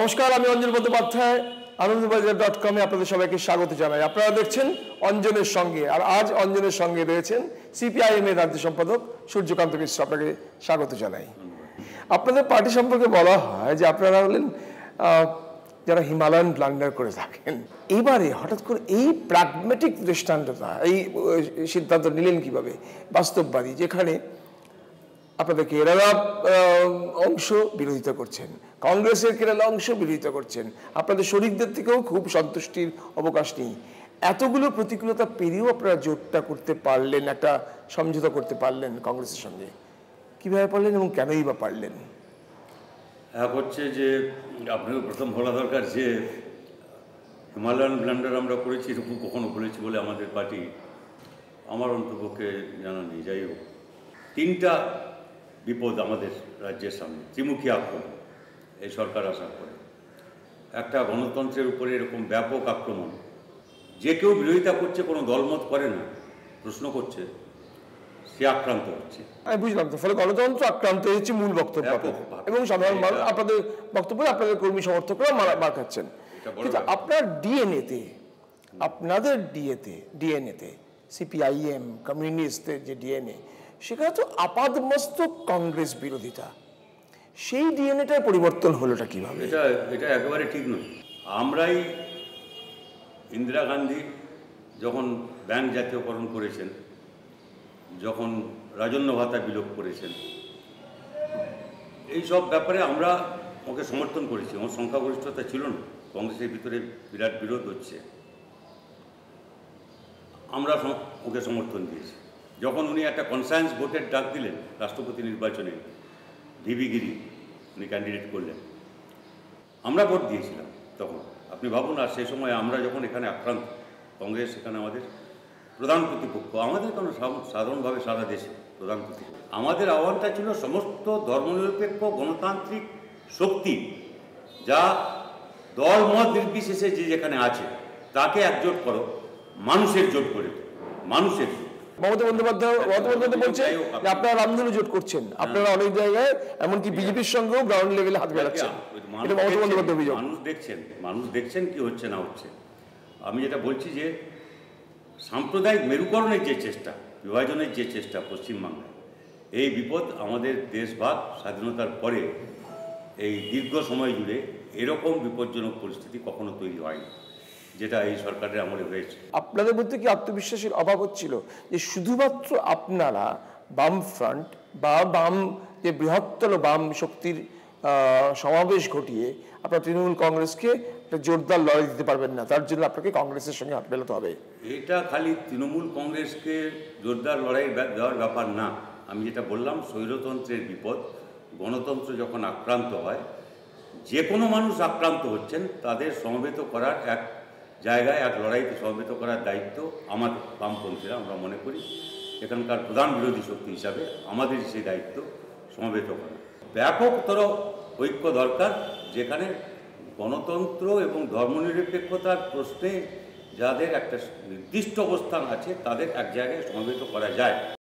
নমস্কার, আমি অঞ্জন বন্দ্যোপাধ্যায়। আনন্দবাজার.com-এ আপনাদের সবাইকে স্বাগত জানাই। আপনারা দেখছেন অঞ্জনের সঙ্গে, আর আজ অঞ্জনের সঙ্গে রয়েছেন সিপিআইএম এর রাজ্য সম্পাদক সূর্যকান্ত মিশ্র। আপনাকে স্বাগত জানাই। আপনাদের পার্টি সম্পর্কে বলা হয় যে আপনারা হলেন যারা হিমালয়ান ব্লান্ডার করে থাকেন। এবারে হঠাৎ করে এই প্র্যাগম্যাটিক দৃষ্টান্ততা, এই সিদ্ধান্ত নিলেন কিভাবে বাস্তববাদী, যেখানে আপনাদের কেরালা অংশ বিরোধিতা করছেন, কংগ্রেসের কেরালা অংশ বিরোধিতা করছেন, আপনাদের শরিকদের থেকেও খুব সন্তুষ্টির অবকাশ নেই। এতগুলো প্রতিকূলতা পেরিয়েও আপনারা জোটটা করতে পারলেন, একটা সমঝোতা করতে পারলেন কংগ্রেসের সঙ্গে। কীভাবে পারলেন এবং কেনই বা পারলেন? এক হচ্ছে যে আপনাকে প্রথম বলা দরকার যে হিমালয়ান ব্লান্ডার আমরা করেছি এরকম কখনো বলেছি বলে আমাদের পার্টি আমার অন্তপক্ষে জানা নেই। যাই হোক, তিনটা বিপদ আমাদের রাজ্যের সামনে, ত্রিমুখী আক্রমণ এই সরকার আসার পরে। একটা গণতন্ত্রের উপরে এরকম ব্যাপক আক্রমণ, যে কেউ বিরোধিতা করছে, কোনো দলমত করে না, প্রশ্ন করছে, সে আক্রান্ত হচ্ছে। আমি বুঝলাম। তো ফলে গণতন্ত্র আক্রান্ত হচ্ছে মূল বক্তব্য, এবং সাধারণ মানুষ আপনাদের বক্তব্য, আপনাদের কর্মী সমর্থকরা মার খাচ্ছেন। কিন্তু আপনার ডিএনএতে, আপনাদের ডিএনএতে সিপিআইএম কমিউনিস্টদের যে ডিএনএ, সেখানে তো আপাদমস্তক কংগ্রেস বিরোধিতা। সেই ডিএনএটার পরিবর্তন হলোটা কিভাবে? এটা একেবারে ঠিক নয়। আমরাই ইন্দিরা গান্ধী যখন ব্যাংক জাতীয়করণ করেছেন, যখন রাজন্য ভাতা বিলোপ করেছেন, এই সব ব্যাপারে আমরা ওকে সমর্থন করেছি। আমার সংখ্যাগরিষ্ঠতা ছিল না, কংগ্রেসের ভিতরে বিরাট বিরোধ হচ্ছে, আমরা ওকে সমর্থন দিয়েছি। যখন উনি একটা কনসায়েন্স ভোটের ডাক দিলেন রাষ্ট্রপতি নির্বাচনে, ভিভি গিরি উনি ক্যান্ডিডেট করলেন, আমরা ভোট দিয়েছিলাম তখন। আপনি ভাবুন, আর সেই সময় আমরা যখন এখানে আক্রান্ত, কংগ্রেস এখানে আমাদের প্রধান প্রতিপক্ষ, আমাদের কোনো সাধারণভাবে সারা দেশে প্রধান প্রতিপক্ষ। আমাদের আহ্বানটা ছিল সমস্ত ধর্মনিরপেক্ষ গণতান্ত্রিক শক্তি, যা দল মত নির্বিশেষে যে যেখানে আছে, তাকে একজোট করো, মানুষের জোট করে, মানুষের জোট। মমতা বন্দ্যোপাধ্যায় বলছে যে আপনারা রামধনু জোট করছেন, আপনারা অনেক জায়গায় এমনকি বিজেপির সঙ্গেও গ্রাউন্ড লেভেলে হাত মেলাচ্ছেন। মানুষ দেখছেন কি হচ্ছে না হচ্ছে। আমি যেটা বলছি যে সাম্প্রদায়িক মেরুকরণের যে চেষ্টা, বিভাজনের যে চেষ্টা পশ্চিমবাংলায়, এই বিপদ আমাদের দেশভাগ স্বাধীনতার পরে এই দীর্ঘ সময় জুড়ে এরকম বিপজ্জনক পরিস্থিতি কখনো তৈরি হয়নি, যেটা এই সরকারের আমলে হয়েছে। আপনাদের মধ্যে কি আত্মবিশ্বাসের অভাব হচ্ছিল যে শুধুমাত্র আপনারা বাম ফ্রন্ট বা বাম যে বৃহত্তর বাম শক্তির সমাবেশ ঘটিয়ে আপনার তৃণমূল কংগ্রেসকে একটা জোরদার লড়াই দিতে পারবেন না, তার জন্য আপনাকে কংগ্রেসের সঙ্গে হাত মেলাতে হবে? এটা খালি তৃণমূল কংগ্রেসকে জোরদার লড়াই দেওয়ার ব্যাপার না। আমি যেটা বললাম, স্বৈরতন্ত্রের বিপদ, গণতন্ত্র যখন আক্রান্ত হয়, যে কোনো মানুষ আক্রান্ত হচ্ছেন, তাদের সমবেত করার এক জায়গায়, এক লড়াইতে সমবেত করার দায়িত্ব আমাদের বামপন্থীরা, আমরা মনে করি এখানকার প্রধান বিরোধী শক্তি হিসাবে আমাদেরই সেই দায়িত্ব সমবেত করা। ব্যাপকতর ঐক্য দরকার, যেখানে গণতন্ত্র এবং ধর্মনিরপেক্ষতার প্রশ্নে যাদের একটা নির্দিষ্ট অবস্থান আছে, তাদের এক জায়গায় সমবেত করা যায়।